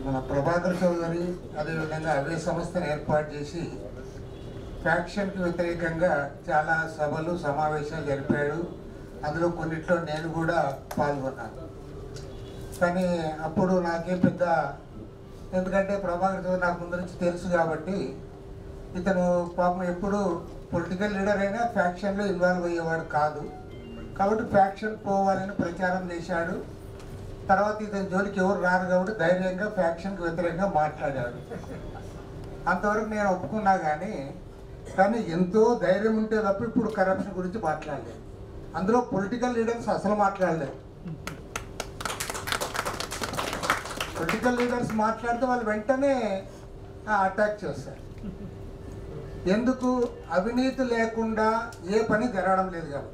మన ప్రభాకర్ చౌదరి అదేవిధంగా అవే సంస్థను ఏర్పాటు చేసి ఫ్యాక్షన్కి వ్యతిరేకంగా చాలా సభలు సమావేశాలు జరిపాడు. అందులో కొన్నిట్లో నేను కూడా పాల్గొన్నాను. కానీ అప్పుడు నాకేం పెద్ద, ఎందుకంటే ప్రభాకర్ చౌదరి నాకు ముందు నుంచి తెలుసు కాబట్టి ఇతను పాపం ఎప్పుడు పొలిటికల్ లీడర్ అయినా ఫ్యాక్షన్లో ఇన్వాల్వ్ అయ్యేవాడు కాదు. కాబట్టి ఫ్యాక్షన్ పోవాలని ప్రచారం చేశాడు. తర్వాత ఇతని జోలికి ఎవరు రారు కాబట్టి ధైర్యంగా ఫ్యాక్షన్కి వ్యతిరేకంగా మాట్లాడాడు. అంతవరకు నేను ఒప్పుకున్నా కానీ ఎంతో ధైర్యం ఉంటే తప్ప ఇప్పుడు కరప్షన్ గురించి మాట్లాడలేదు. అందులో పొలిటికల్ లీడర్స్ అసలు మాట్లాడలేదు. పొలిటికల్ లీడర్స్ మాట్లాడితే వాళ్ళు వెంటనే అటాక్ చేస్తారు. ఎందుకు? అవినీతి లేకుండా ఏ పని జరగడం లేదు కాబట్టి.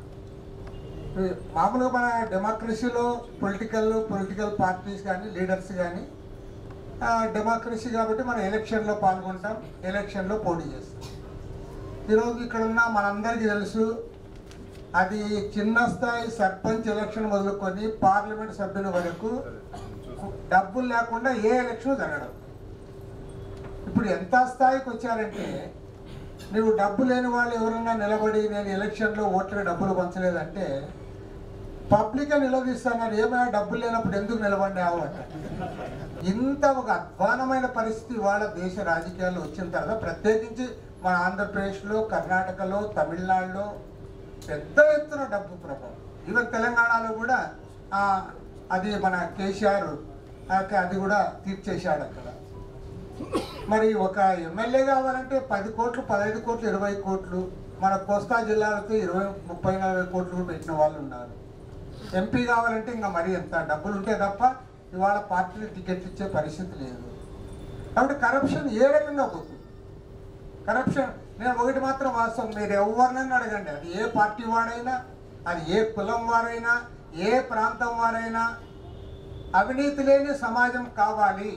మామూలుగా మన డెమోక్రసీలో పొలిటికల్ పార్టీస్ కానీ లీడర్స్ కానీ డెమోక్రసీ కాబట్టి మనం ఎలక్షన్లో పాల్గొంటాం, ఎలక్షన్లో పోటీ చేస్తాం. ఈరోజు ఇక్కడ ఉన్న మనందరికీ తెలుసు, అది చిన్న స్థాయి సర్పంచ్ ఎలక్షన్ మొదలుకొని పార్లమెంట్ సభ్యుల వరకు డబ్బులు లేకుండా ఏ ఎలక్షన్ జరగడం. ఇప్పుడు ఎంత స్థాయికి వచ్చారంటే, నువ్వు డబ్బు లేని వాళ్ళు ఎవరన్నా నిలబడి నేను ఎలక్షన్లో ఓట్లకి డబ్బులు పంచలేదంటే పబ్లిక్గా నిలదీస్తున్నారు, ఏమైనా డబ్బులు లేనప్పుడు ఎందుకు నిలబడినావు అంట. ఇంత ఒక అధ్వానమైన పరిస్థితి వాళ్ళ దేశ రాజకీయాల్లో వచ్చిన తర్వాత, ప్రత్యేకించి మన ఆంధ్రప్రదేశ్లో, కర్ణాటకలో, తమిళనాడులో పెద్ద ఎత్తున డబ్బు ప్రభావం. ఈవెన్ తెలంగాణలో కూడా అది మన కేసీఆర్ అది కూడా తీర్చేశాడు అక్కడ. మరి ఒక ఎమ్మెల్యే కావాలంటే 10 కోట్లు, 15 కోట్లు, 20 కోట్లు, మన కోస్తా జిల్లాలతో 20, 30, 40 కోట్లు పెట్టిన వాళ్ళు ఉన్నారు. ఎంపీ కావాలంటే ఇంకా మరి ఎంత డబ్బులు ఉంటే తప్ప ఇవాళ పార్టీలు టికెట్లు ఇచ్చే పరిస్థితి లేదు. కాబట్టి కరప్షన్ ఏ రకంగా పోతుంది? కరప్షన్, నేను ఒకటి మాత్రం వాస్తవం, మీరు ఎవరినైనా అడగండి, అది ఏ పార్టీ వాడైనా, అది ఏ కులం వారైనా, ఏ ప్రాంతం వారైనా, అవినీతి లేని సమాజం కావాలి,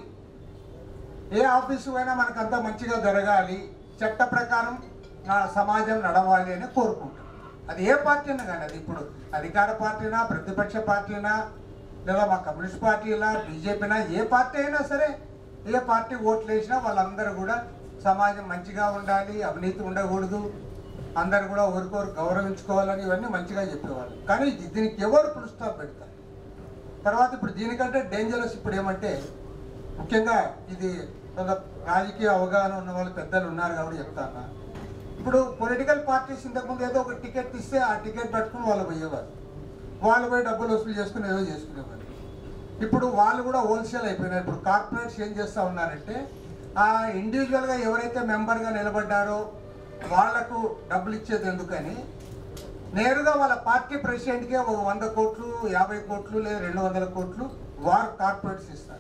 ఏ ఆఫీసు అయినా మనకంతా మంచిగా జరగాలి, చట్ట ప్రకారం సమాజం నడవాలి అని కోరుకుంటాం. అది ఏ పార్టీ అయినా కానీ, అది ఇప్పుడు అధికార పార్టీనా, ప్రతిపక్ష పార్టీనా, లేదా మా కమ్యూనిస్ట్ పార్టీనా, బీజేపీనా, ఏ పార్టీ అయినా సరే, ఏ పార్టీ ఓట్లు వేసినా వాళ్ళందరూ కూడా సమాజం మంచిగా ఉండాలి, అవినీతి ఉండకూడదు, అందరు కూడా ఒకరికొకరు గౌరవించుకోవాలని ఇవన్నీ మంచిగా చెప్పేవాళ్ళు. కానీ దీనికి ఎవరు ఫుల్ స్టాప్ పెడతారు? తర్వాత ఇప్పుడు దీనికంటే డేంజరస్ ఇప్పుడు ఏమంటే, ముఖ్యంగా ఇది కొంత రాజకీయ అవగాహన ఉన్న వాళ్ళు పెద్దలు ఉన్నారు కాబట్టి చెప్తాను. ఇప్పుడు పొలిటికల్ పార్టీస్ ఇంతకుముందు ఏదో ఒక టికెట్ ఇస్తే ఆ టికెట్ పెట్టుకుని వాళ్ళు పోయేవారు, వాళ్ళు పోయి డబ్బులు వసూలు చేసుకుని ఏదో చేసుకునేవారు. ఇప్పుడు వాళ్ళు కూడా హోల్సేల్ అయిపోయినారు. ఇప్పుడు కార్పొరేట్స్ ఏం చేస్తూ ఉన్నారంటే, ఆ ఇండివిజువల్గా ఎవరైతే మెంబర్గా నిలబడ్డారో వాళ్లకు డబ్బులు ఇచ్చేది ఎందుకని నేరుగా వాళ్ళ పార్టీ ప్రెసిడెంట్కే ఒక 100 కోట్లు, 50 కోట్లు లేదా 200 కోట్లు వారు కార్పొరేట్స్ ఇస్తారు.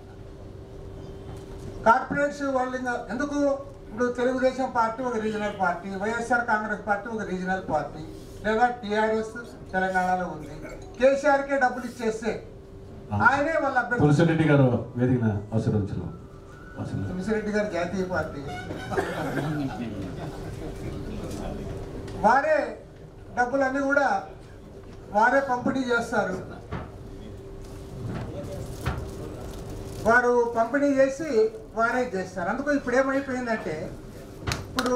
కార్పొరేట్స్ వాళ్ళు ఇంకా ఎందుకు? ఇప్పుడు తెలుగుదేశం పార్టీ ఒక regional party, YSR Congress party ఒక రీజనల్ పార్టీ, లేదా టీఆర్ఎస్ తెలంగాణలో ఉంది. కేసీఆర్కే డబ్బులు ఇచ్చేస్తే ఆయనే వాళ్ళ అభ్యర్థి. తులసిరెడ్డి గారు వేదిక అవసరం, తులసిరెడ్డి గారు జాతీయ పార్టీ, వారే డబ్బులన్నీ కూడా వారే పంపిణీ చేస్తారు. వారు పంపిణీ చేసి వారే చేస్తారు. అందుకు ఇప్పుడు ఏమైపోయిందంటే, ఇప్పుడు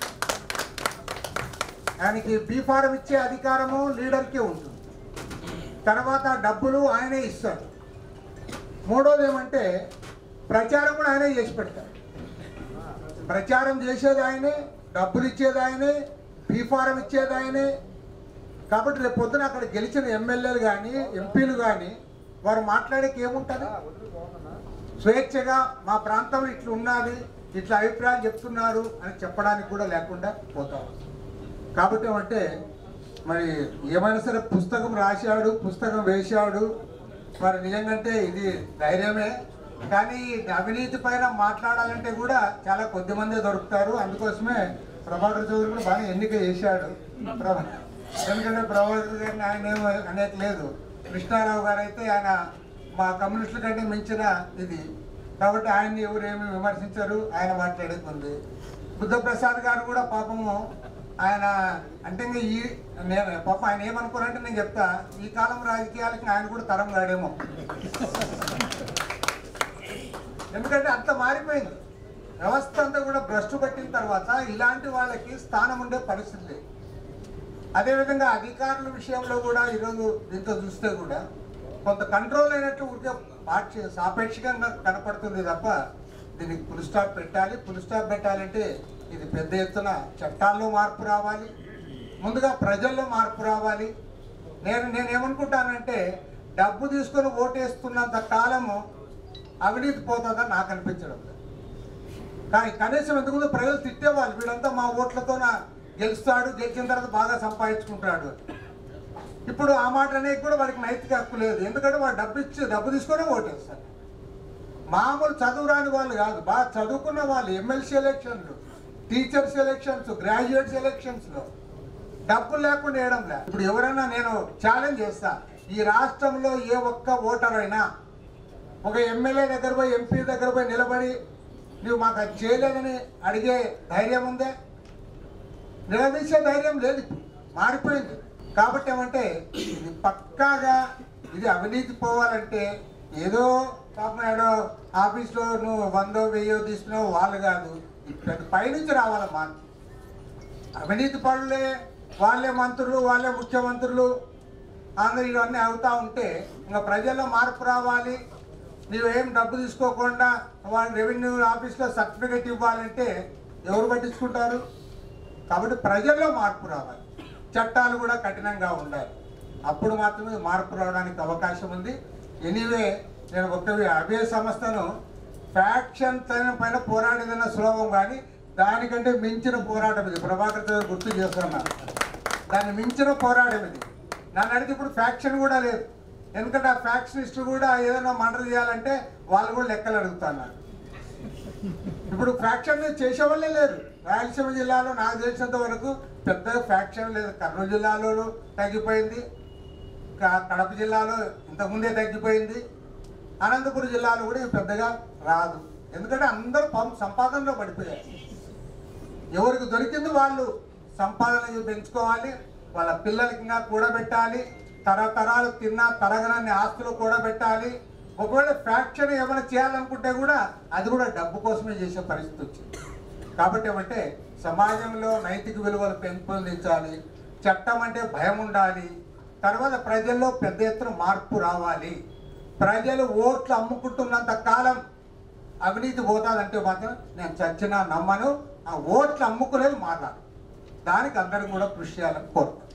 ఆయనకి బీ ఫారం ఇచ్చే అధికారము లీడర్కే ఉంటుంది, తర్వాత డబ్బులు ఆయనే ఇస్తారు. మూడోది ఏమంటే, ప్రచారం కూడా ఆయనే చేసి పెడతారు. ప్రచారం చేసేది ఆయనే, డబ్బులు ఇచ్చేది ఆయనే, బీ ఫారం ఇచ్చేది ఆయనే. కాబట్టి రేపు పొద్దున అక్కడ గెలిచిన ఎమ్మెల్యేలు కానీ, ఎంపీలు కానీ వారు మాట్లాడేకి ఏముంటుంది? స్వేచ్ఛగా మా ప్రాంతంలో ఇట్లా ఉన్నది, ఇట్లా అభిప్రాయాలు చెప్తున్నారు అని చెప్పడానికి కూడా లేకుండా పోతాం. కాబట్టి ఏమంటే, మరి ఏమైనా సరే పుస్తకం రాశాడు, పుస్తకం వేశాడు, మరి నిజంగాంటే ఇది ధైర్యమే. కానీ అవినీతి పైన మాట్లాడాలంటే కూడా చాలా కొద్దిమందే దొరుకుతారు. అందుకోసమే ప్రభాకర్ చౌదరి కూడా బాగా ఎన్నిక చేశాడు. ఎందుకంటే ప్రభాకర్ గారిని ఆయన ఏమో అనేక లేదు, కృష్ణారావు గారు అయితే ఆయన మా కమ్యూనిస్టుల కంటే మించిన ఇది, కాబట్టి ఆయన్ని ఎవరేమి విమర్శించారు, ఆయన మాట్లాడేది ఉంది. బుద్ధప్రసాద్ గారు కూడా పాపము ఆయన అంటే ఇంకా నేను పాపం ఆయన ఏమనుకోరంటే, నేను చెప్తా, ఈ కాలం రాజకీయాలకి ఆయన కూడా తరం కాడేమో. ఎందుకంటే అంత మారిపోయింది వ్యవస్థ అంతా కూడా భ్రష్టు పట్టిన తర్వాత ఇలాంటి వాళ్ళకి స్థానం ఉండే పరిస్థితి లేదు. అదేవిధంగా అధికారుల విషయంలో కూడా ఈరోజు దీంతో చూస్తే కూడా కొంత కంట్రోల్ అయినట్లు ఊరికే సాపేక్షంగా కనపడుతుంది తప్ప దీనికి ఫుల్ స్టాప్ పెట్టాలి. ఫుల్ స్టాప్ పెట్టాలంటే ఇది పెద్ద ఎత్తున చట్టాల్లో మార్పు రావాలి, ముందుగా ప్రజల్లో మార్పు రావాలి. నేనేమనుకుంటానంటే డబ్బు తీసుకొని ఓటేస్తున్నంత కాలము అవినీతి పోతుందని నాకు అనిపించడం లేదు. కానీ కనీసం ఎందుకు ప్రజలు తిట్టేవాళ్ళు, వీళ్ళంతా మా ఓట్లతో గెలుస్తాడు, గెలిచిన తర్వాత బాగా సంపాదించుకుంటాడు. ఇప్పుడు ఆ మాట అనేది కూడా వాడికి నైతిక హక్కు లేదు. ఎందుకంటే వాడు డబ్బు తీసుకొని ఓటేస్తాడు. మామూలు చదువు రాని వాళ్ళు కాదు, బాగా చదువుకున్న వాళ్ళు ఎమ్మెల్సీ ఎలక్షన్లు, టీచర్స్ ఎలక్షన్స్, గ్రాడ్యుయేట్స్ ఎలక్షన్స్లో డబ్బులు లేకుండా వేయడం లేదు. ఇప్పుడు ఎవరైనా నేను ఛాలెంజ్ చేస్తా, ఈ రాష్ట్రంలో ఏ ఒక్క ఓటర్ అయినా ఒక ఎమ్మెల్యే దగ్గర పోయి ఎంపీ దగ్గర పోయి నిలబడి నువ్వు మాకు అది చేయలేదని అడిగే ధైర్యం ఉందే? నిలదీసే ధైర్యం లేదు. మారిపోయింది. కాబట్టి ఏమంటే ఇది పక్కాగా ఇది అవినీతి పోవాలంటే ఏదో పాపం ఏడో ఆఫీస్లో నువ్వు 100 1000 తీసుకున్నావు వాళ్ళు కాదు, పైనుంచి రావాలి మార్పు. అవినీతి పనులే వాళ్ళే మంత్రులు, వాళ్ళే ముఖ్యమంత్రులు అందరూ ఇవన్నీ అవుతూ ఉంటే ఇంకా ప్రజల్లో మార్పు రావాలి. నీవేం డబ్బు తీసుకోకుండా వాళ్ళ రెవెన్యూ ఆఫీస్లో సర్టిఫికేట్ ఇవ్వాలంటే ఎవరు పట్టించుకుంటారు? కాబట్టి ప్రజల్లో మార్పు రావాలి, చట్టాలు కూడా కఠినంగా ఉండాలి. అప్పుడు మాత్రమే మార్పు రావడానికి అవకాశం ఉంది. ఎనీవే నేను అభయ సంస్థను ఫ్యాక్షన్ పైన పోరాడేదన్న సులభం, కానీ దానికంటే మించిన పోరాటం ఇది. ప్రభాకర్ గారు గుర్తు చేస్తున్నారు, దాన్ని మించిన పోరాటం ఇది. నన్ను అడిగితే ఇప్పుడు ఫ్యాక్షన్ కూడా లేదు. ఎందుకంటే ఆ ఫ్యాక్షనిస్టు కూడా ఏదైనా మర్డర్ చేయాలంటే వాళ్ళు కూడా లెక్కలు అడుగుతున్నారు. ఇప్పుడు ఫ్యాక్షన్ చేసేవాళ్ళే లేరు. రాయలసీమ జిల్లాలో నాకు తెలిసినంత వరకు పెద్దగా ఫ్యాక్షన్ లేదు. కర్నూలు జిల్లాలో తగ్గిపోయింది, కడప జిల్లాలో ఇంతకుముందే తగ్గిపోయింది, అనంతపురం జిల్లాలో కూడా పెద్దగా రాదు. ఎందుకంటే అందరూ సంపాదనలో పడిపోయారు. ఎవరికి దొరికింది వాళ్ళు సంపాదన పెంచుకోవాలి, వాళ్ళ పిల్లలకి ఇంకా కూడబెట్టాలి, తరతరాలు తిన్నా తరగనన్ని ఆస్తులు కూడబెట్టాలి. ఒకవేళ ఫ్యాక్షన్ ఏమైనా చేయాలనుకుంటే కూడా అది కూడా డబ్బు కోసమే చేసే పరిస్థితి వచ్చింది. కాబట్టి ఏమంటే సమాజంలో నైతిక విలువలు పెంపొందించాలి, చట్టం అంటే భయం ఉండాలి, తర్వాత ప్రజల్లో పెద్ద ఎత్తున మార్పు రావాలి. ప్రజలు ఓట్లు అమ్ముకుంటున్నంత కాలం అవినీతి పోతాదంటే మాత్రం నేను చచ్చినా నమ్మను. ఆ ఓట్లు అమ్ముకునేది మాట్లాడు, దానికి అందరూ కూడా కృషి చేయాలని కోరుతాను.